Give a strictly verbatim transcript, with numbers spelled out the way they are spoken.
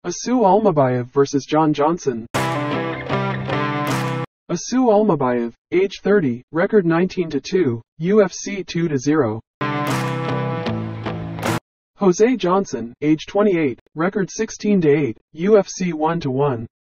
Asu Almabayev versus John Johnson. Asu Almabayev, age thirty, record nineteen to two, U F C two to zero. Jose Johnson, age twenty-eight, record sixteen to eight, U F C one to one.